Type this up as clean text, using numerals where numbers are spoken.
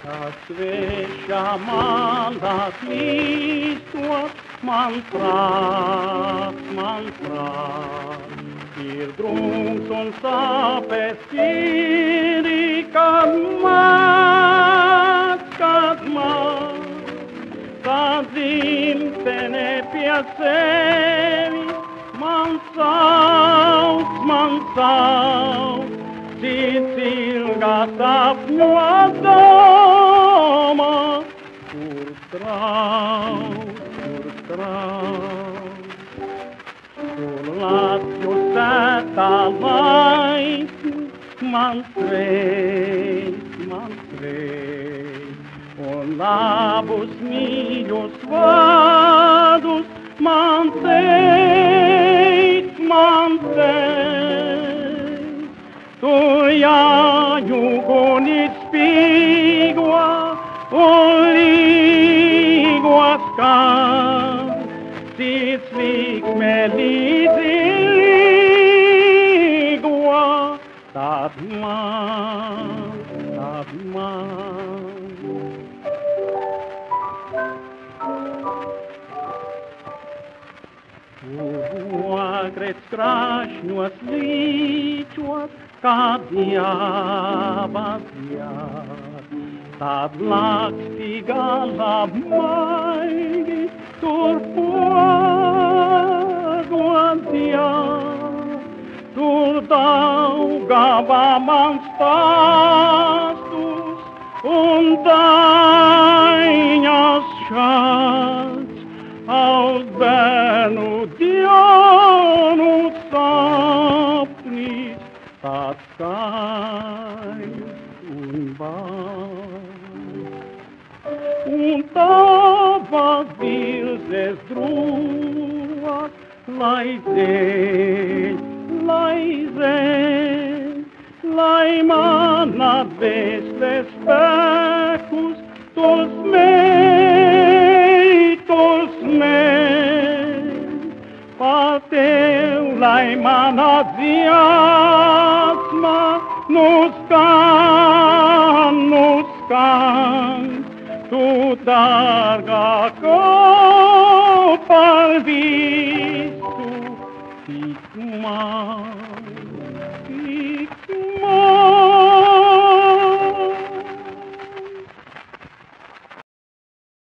Svešā maldā klīstot, man prāts, ir drūms un sāpes sirdī, kad tā dzimtene pie sevis man sauc, cits ilgā sapņos domā, kur trauc, kur Latviju sētā laipni man sveic, un labus mīļus vārdus man teic. Tur jājugunīt spīgo un līgo skan, cits līksme līdzi līgo, tad man. Ogres krāšņos līčos, kā dievas jād, tad lakstī galā maigi, tur pogot jād, tur Daugavā man stāstus un daiņas šāds, aus bērnu dienu sapnis, tāds skaists un baigs. Un tavas virzes drūvas, lai man atvēsle spēkus, tos par tev, lai mana dziesma nu skan, tu dārgāko par visu tik man.